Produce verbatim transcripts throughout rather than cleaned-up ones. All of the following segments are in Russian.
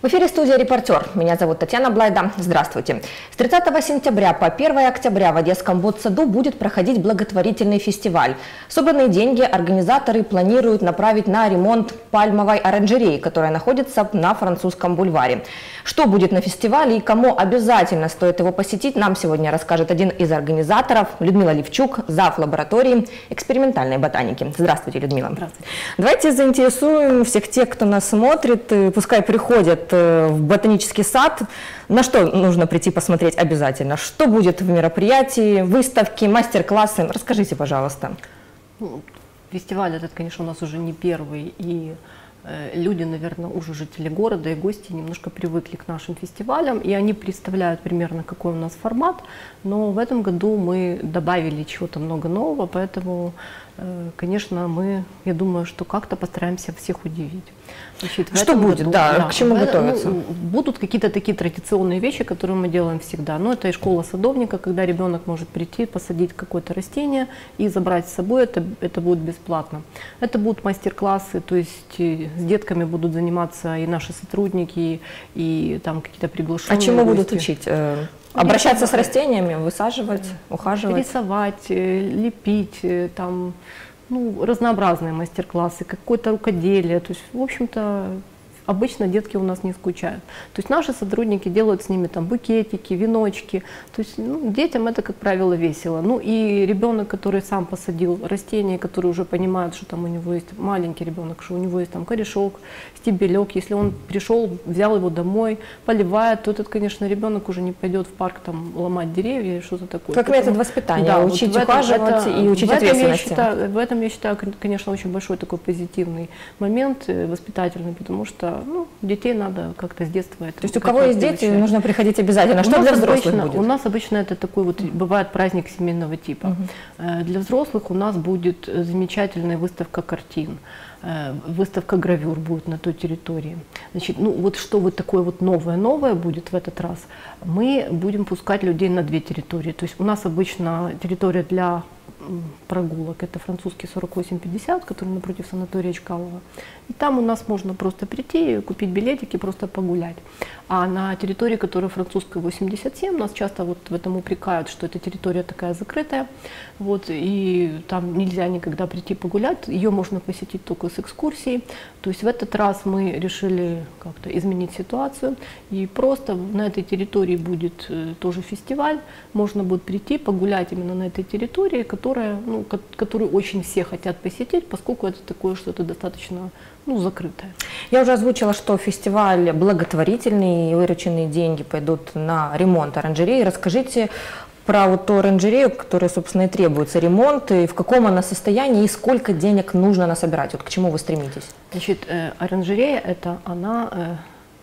В эфире студия «Репортер». Меня зовут Татьяна Блайда. Здравствуйте. С тридцатого сентября по первое октября в Одесском ботсаду будет проходить благотворительный фестиваль. Собранные деньги организаторы планируют направить на ремонт пальмовой оранжереи, которая находится на Французском бульваре. Что будет на фестивале и кому обязательно стоит его посетить, нам сегодня расскажет один из организаторов Людмила Левчук, зав. Лаборатории экспериментальной ботаники. Здравствуйте, Людмила. Здравствуйте. Давайте заинтересуем всех тех, кто нас смотрит, пускай приходят в ботанический сад. На что нужно прийти посмотреть обязательно? Что будет в мероприятии, выставке, мастер-классы? Расскажите, пожалуйста. Ну, фестиваль этот, конечно, у нас уже не первый, и э, люди, наверное, уже жители города и гости немножко привыкли к нашим фестивалям, и они представляют примерно, какой у нас формат, но в этом году мы добавили чего-то много нового, поэтому, э, конечно, мы, я думаю, что как-то постараемся всех удивить. Значит, что будет, году, да, да, к чему готовиться? Ну, будут какие-то такие традиционные вещи, которые мы делаем всегда. Ну, это и школа садовника, когда ребенок может прийти, посадить какое-то растение и забрать с собой, это, это будет бесплатно. Это будут мастер-классы, то есть с детками будут заниматься и наши сотрудники, и, и там какие-то приглашенные. А чему гости. Будут учить? Обращаться с растениями, высаживать, ухаживать? Рисовать, лепить, там... Ну, разнообразные мастер-классы, какое-то рукоделие, то есть, в общем-то, обычно детки у нас не скучают. То есть наши сотрудники делают с ними там букетики, веночки, то есть ну, детям это, как правило, весело. Ну и ребенок, который сам посадил растения, который уже понимает, что там у него есть, маленький ребенок, что у него есть там корешок, стебелек, если он пришел, взял его домой, поливает, то этот, конечно, ребенок уже не пойдет в парк там ломать деревья и что-то такое. Как метод воспитания, да, учить вот ухаживать это, и учить в ответственности. Этом считаю, в этом, я считаю, конечно, очень большой такой позитивный момент воспитательный, потому что ну, детей надо как-то с детства это. То есть у кого есть дети, приучать. Нужно приходить обязательно. Что для взрослых обычно, будет? У нас обычно это такой вот бывает праздник семейного типа. Угу. Для взрослых у нас будет замечательная выставка картин. Выставка гравюр будет на той территории. Значит, ну вот что вот такое вот новое-новое будет в этот раз, мы будем пускать людей на две территории. То есть у нас обычно территория для прогулок, это французский сорок восемь пятьдесят, который напротив санатория Чкалова. И там у нас можно просто прийти, купить билетики, просто погулять. А на территории, которая французская восемьдесят семь, нас часто вот в этом упрекают, что эта территория такая закрытая, вот, и там нельзя никогда прийти погулять, ее можно посетить только с экскурсией. То есть в этот раз мы решили как-то изменить ситуацию, и просто на этой территории будет тоже фестиваль, можно будет прийти погулять именно на этой территории, которая, ну, которую очень все хотят посетить, поскольку это такое что-то достаточно ну, закрытое. Я уже озвучила, что фестиваль благотворительный, и вырученные деньги пойдут на ремонт оранжереи. Расскажите про вот ту оранжерею, которая, собственно, и требуется ремонт, и в каком она состоянии, и сколько денег нужно насобирать, вот к чему вы стремитесь? Значит, э, оранжерея, это она... Э,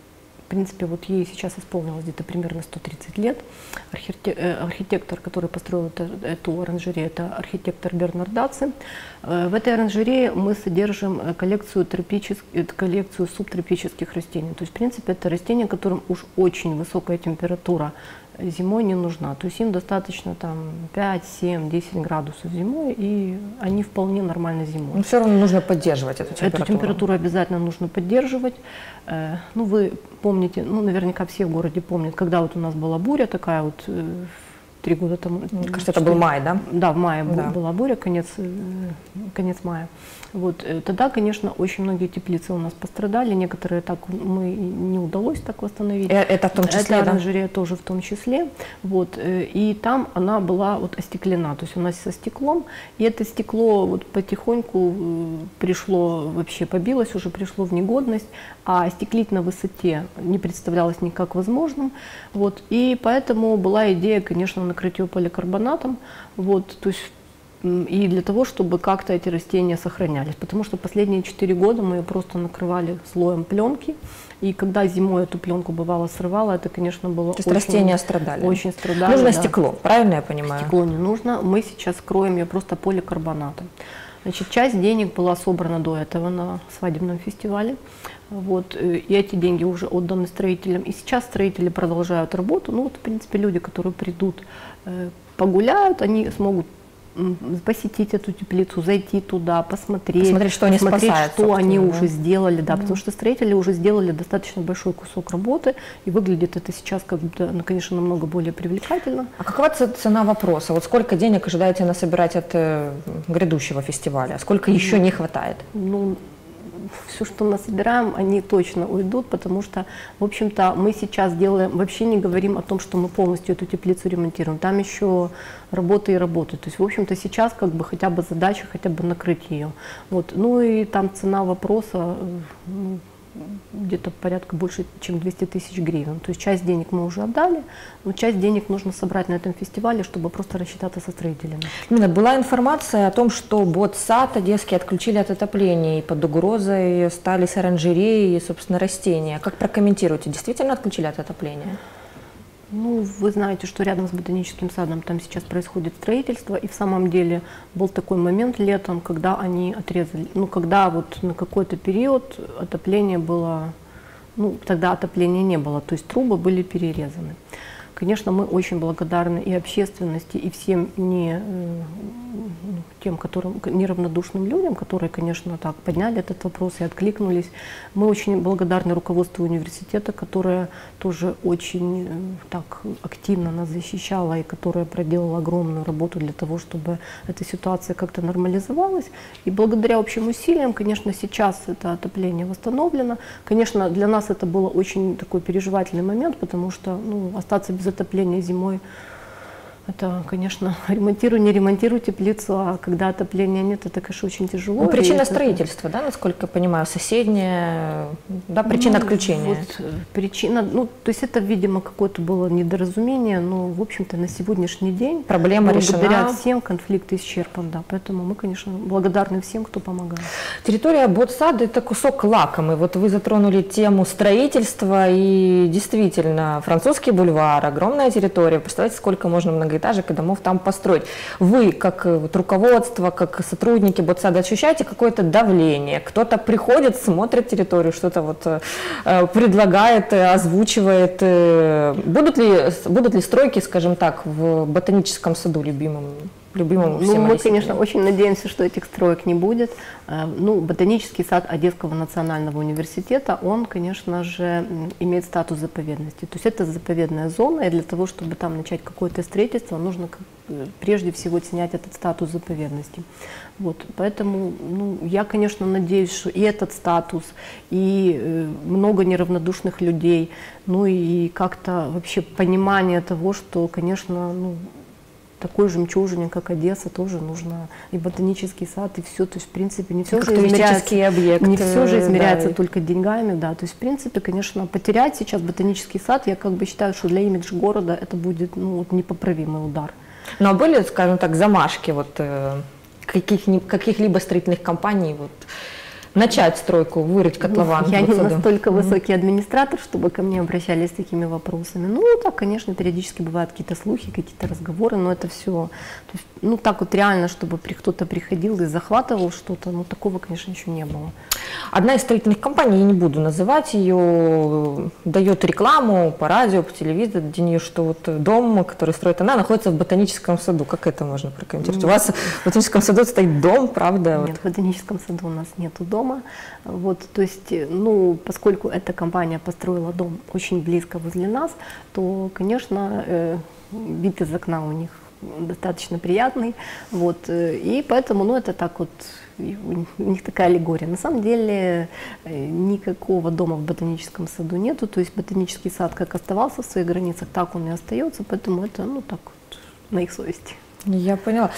В принципе, вот ей сейчас исполнилось где-то примерно сто тридцать лет. Архитектор, который построил эту, эту оранжерею, это архитектор Бернард Даци. В этой оранжерее мы содержим коллекцию, коллекцию субтропических растений. То есть, в принципе, это растения, которым уж очень высокая температура зимой не нужна. То есть им достаточно там пять, семь, десять градусов зимой, и они вполне нормально зимой. Но все равно нужно поддерживать эту температуру. Эту температуру обязательно нужно поддерживать. Ну, вы помните, ну, наверняка все в городе помнят, когда вот у нас была буря такая вот, три года тому. Мне кажется, это был май, да? Да, в мае да. была буря, конец, конец мая. Вот, тогда, конечно, очень многие теплицы у нас пострадали, некоторые так мы не удалось так восстановить. Это в том числе, Эта да? оранжерея тоже в том числе. Вот, и там она была вот остеклена, то есть у нас со стеклом, и это стекло вот потихоньку пришло, вообще побилось, уже пришло в негодность, а остеклить на высоте не представлялось никак возможным. Вот, и поэтому была идея, конечно, накрыть ее поликарбонатом, вот, то есть и для того, чтобы как-то эти растения сохранялись. Потому что последние четыре года мы ее просто накрывали слоем пленки. И когда зимой эту пленку бывало срывало, это, конечно, было То есть очень, растения страдали? Очень страдали. Нужно да. стекло, правильно я понимаю? Стекло не нужно. Мы сейчас кроем ее просто поликарбонатом. Значит, часть денег была собрана до этого на свадебном фестивале. Вот, и эти деньги уже отданы строителям. И сейчас строители продолжают работу. Ну вот, в принципе, люди, которые придут, погуляют, они смогут посетить эту теплицу, зайти туда, посмотреть, посмотреть, что они посмотреть, спасают, что они да? уже сделали, да, Да. потому что строители уже сделали достаточно большой кусок работы, и выглядит это сейчас, как бы, ну, конечно, намного более привлекательно. А какова цена вопроса? Вот сколько денег ожидаете насобирать от э, грядущего фестиваля? Сколько еще не хватает? Ну, все, что насобираем, они точно уйдут, потому что, в общем-то, мы сейчас делаем, вообще не говорим о том, что мы полностью эту теплицу ремонтируем. Там еще работа и работа. То есть, в общем-то, сейчас как бы хотя бы задача, хотя бы накрыть ее. Вот. Ну и там цена вопроса, ну, где-то порядка больше, чем двести тысяч гривен. То есть часть денег мы уже отдали, но часть денег нужно собрать на этом фестивале, чтобы просто рассчитаться со строителями. Именно была информация о том, что ботсад одесский отключили от отопления, и под угрозой стали оранжереи и, собственно, растения. Как прокомментируете, действительно отключили от отопления? Ну, вы знаете, что рядом с ботаническим садом там сейчас происходит строительство, и в самом деле был такой момент летом, когда они отрезали, ну, когда вот на какой-то период отопление было, ну, тогда отопления не было, то есть трубы были перерезаны. Конечно, мы очень благодарны и общественности, и всем не, тем, которым, неравнодушным людям, которые, конечно, так подняли этот вопрос и откликнулись. Мы очень благодарны руководству университета, которое тоже очень так активно нас защищало и которое проделало огромную работу для того, чтобы эта ситуация как-то нормализовалась. И благодаря общим усилиям, конечно, сейчас это отопление восстановлено. Конечно, для нас это был очень такой переживательный момент, потому что, ну, остаться без отопления зимой, это, конечно, ремонтируй, не ремонтируй теплицу, а когда отопления нет, это, конечно, очень тяжело. Ну, причина это... строительства, да, насколько я понимаю, соседняя, да, причина ну, отключения. Вот, причина, ну, то есть это, видимо, какое-то было недоразумение, но, в общем-то, на сегодняшний день проблема решена. Благодаря всем конфликт исчерпан, да, поэтому мы, конечно, благодарны всем, кто помогает. Территория ботсада – это кусок лакомый. Вот вы затронули тему строительства, и действительно, французский бульвар, огромная территория. Представляете, сколько можно многоэтажек и домов там построить. Вы, как вот, руководство, как сотрудники ботсада, ощущаете какое-то давление? Кто-то приходит, смотрит территорию, что-то вот э, предлагает, озвучивает. Э, будут ли, будут ли стройки, скажем так, в ботаническом саду любимым? Любимому ну, всем мы, одесситам? конечно, очень надеемся, что этих строек не будет. Ну, ботанический сад Одесского национального университета, он, конечно же, имеет статус заповедности. То есть это заповедная зона, и для того, чтобы там начать какое-то строительство, нужно прежде всего снять этот статус заповедности. Вот, поэтому, ну, я, конечно, надеюсь, что и этот статус, и много неравнодушных людей, ну и как-то вообще понимание того, что, конечно, ну, такой жемчужине, как Одесса, тоже нужно и ботанический сад, и все. То есть, в принципе, не все же измеряется, объект, не все же измеряется да. только деньгами, да. То есть, в принципе, конечно, потерять сейчас ботанический сад, я как бы считаю, что для имиджа города это будет, ну, вот, непоправимый удар. Ну, а были, скажем так, замашки вот э, каких, каких-либо строительных компаний, вот, начать стройку, вырыть котлован? Я не саду. настолько высокий администратор, чтобы ко мне обращались с такими вопросами. Ну, так, конечно, периодически бывают какие-то слухи, какие-то разговоры, но это все, то есть, ну, так вот реально, чтобы при, кто-то приходил и захватывал что-то, ну, такого, конечно, еще не было. Одна из строительных компаний, я не буду называть ее, дает рекламу по радио, по телевидению, что вот дом, который строит она, находится в ботаническом саду. Как это можно прокомментировать? У вас в ботаническом саду стоит дом, правда? Нет, в ботаническом саду у нас нету дома. Вот, то есть, ну, поскольку эта компания построила дом очень близко возле нас, то, конечно, э, вид из окна у них достаточно приятный, вот, и поэтому, ну, это так вот, у них такая аллегория. На самом деле никакого дома в ботаническом саду нету, то есть ботанический сад как оставался в своих границах, так он и остается, поэтому это, ну, так вот, на их совести. Я поняла.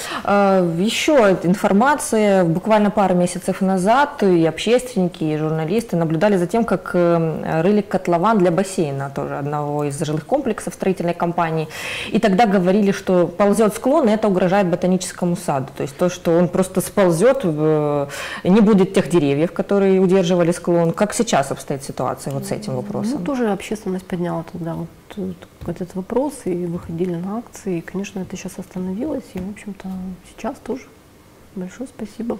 Еще информация. Буквально пару месяцев назад и общественники, и журналисты наблюдали за тем, как рыли котлован для бассейна, тоже одного из жилых комплексов строительной компании. И тогда говорили, что ползет склон, и это угрожает ботаническому саду. То есть то, что он просто сползет, не будет тех деревьев, которые удерживали склон. Как сейчас обстоит ситуация вот с этим вопросом? Ну, тоже общественность подняла тогда вот этот вопрос и выходили на акции. И, конечно, это сейчас остановилось. И, в общем-то, сейчас тоже большое спасибо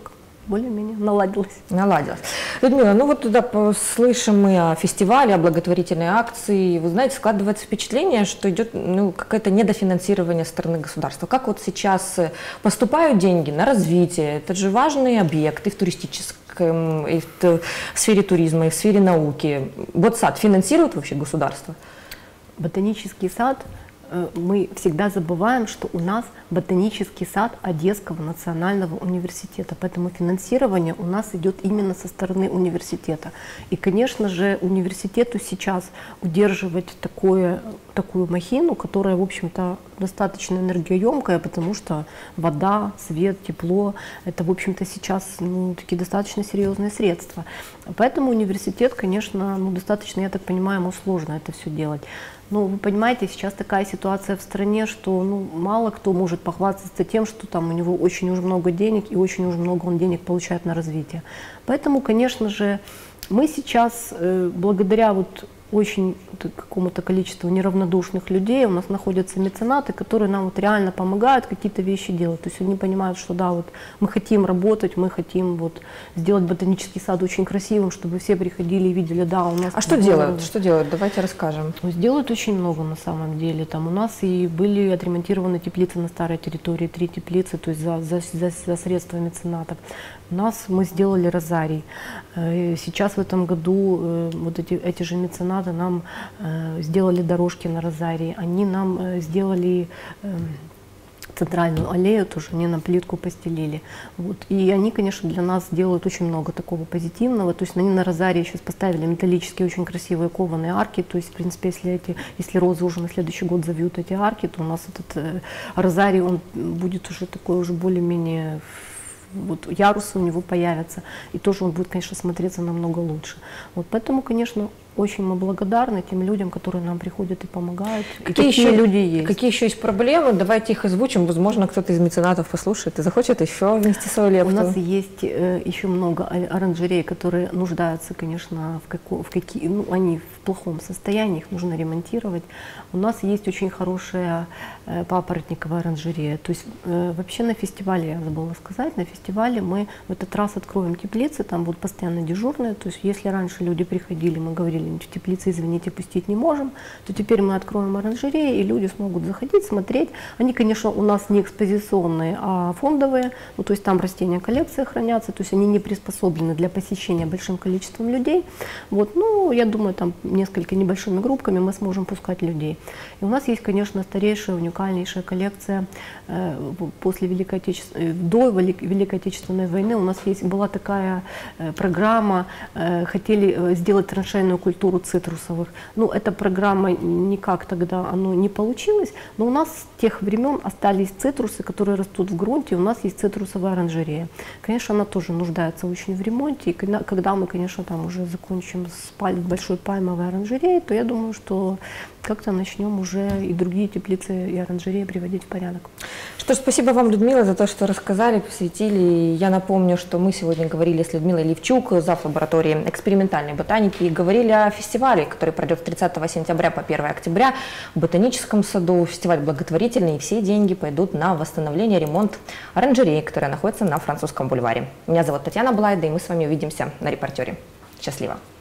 более-менее наладилось. Наладилось. Людмила, ну вот туда слышим мы о фестивале, о благотворительной акции. Вы знаете, складывается впечатление, что идет ну, какое-то недофинансирование со стороны государства. Как вот сейчас поступают деньги на развитие? Это же важный объект и в туристическом, и в сфере туризма, и в сфере науки. Ботсад финансирует вообще государство? Ботанический сад, мы всегда забываем, что у нас ботанический сад Одесского национального университета, поэтому финансирование у нас идет именно со стороны университета. И, конечно же, университету сейчас удерживать такое, такую махину, которая, в общем-то, достаточно энергоемкая, потому что вода, свет, тепло, это, в общем-то, сейчас ну, такие достаточно серьезные средства. Поэтому университет, конечно, ну, достаточно, я так понимаю, ему сложно это все делать. Ну, вы понимаете, сейчас такая ситуация в стране, что ну, мало кто может похвастаться тем, что там у него очень уж много денег и очень уж много он денег получает на развитие. Поэтому, конечно же, мы сейчас, э, благодаря вот очень какому-то количеству неравнодушных людей, у нас находятся меценаты, которые нам вот реально помогают какие-то вещи делать. То есть они понимают, что да, вот мы хотим работать, мы хотим вот сделать ботанический сад очень красивым, чтобы все приходили и видели, да, у нас... А что делают? Что делают? Давайте расскажем. Сделают очень много на самом деле. Там у нас и были отремонтированы теплицы на старой территории, три теплицы, то есть за, за, за, за средства меценатов. У нас мы сделали розарий. Сейчас в этом году вот эти, эти же меценаты нам сделали дорожки на розарии. Они нам сделали центральную аллею, тоже они нам плитку постелили. Вот. И они, конечно, для нас делают очень много такого позитивного. То есть они на розарии сейчас поставили металлические, очень красивые кованые арки. То есть, в принципе, если, эти, если розы уже на следующий год завьют эти арки, то у нас этот э, розарий, он будет уже такой, уже более-менее... Вот ярусы у него появятся, и тоже он будет, конечно, смотреться намного лучше. Вот поэтому, конечно, очень мы благодарны тем людям, которые нам приходят и помогают. Какие, и еще, люди есть. Какие еще есть проблемы? Давайте их озвучим. Возможно, кто-то из меценатов послушает и захочет еще внести свою лепту. У нас есть э, еще много оранжерей, которые нуждаются, конечно, в, како, в какие, ну, они в плохом состоянии, их нужно ремонтировать. У нас есть очень хорошая э, папоротниковая оранжерея. То есть э, вообще на фестивале, я забыла сказать, на фестивале мы в этот раз откроем теплицы, там будут постоянно дежурные. То есть если раньше люди приходили, мы говорили, в теплице, извините, пустить не можем, то теперь мы откроем оранжереи, и люди смогут заходить, смотреть. Они, конечно, у нас не экспозиционные, а фондовые, ну, то есть там растения коллекции хранятся, то есть они не приспособлены для посещения большим количеством людей. Вот, ну, я думаю, там несколько небольшими группками мы сможем пускать людей. И у нас есть, конечно, старейшая, уникальнейшая коллекция э, после Великой Отечественной, до Великой Отечественной войны. У нас есть, была такая э, программа, э, хотели э, сделать траншейную культуру, культуру цитрусовых. Ну, эта программа никак тогда оно не получилось, но у нас с тех времен остались цитрусы, которые растут в грунте, у нас есть цитрусовая оранжерея. Конечно, она тоже нуждается очень в ремонте, и когда, когда мы, конечно, там уже закончим с паль, большой пальмовой оранжереей, то я думаю, что как-то начнем уже и другие теплицы и оранжереи приводить в порядок. Что ж, спасибо вам, Людмила, за то, что рассказали, посвятили. Я напомню, что мы сегодня говорили с Людмилой Левчук, зав. Лаборатории экспериментальной ботаники, и говорили о фестивале, который пройдет с тридцатого сентября по первое октября в Ботаническом саду. Фестиваль благотворительный, и все деньги пойдут на восстановление, ремонт оранжереи, которая находится на Французском бульваре. Меня зовут Татьяна Блайда, и мы с вами увидимся на «Репортере». Счастливо!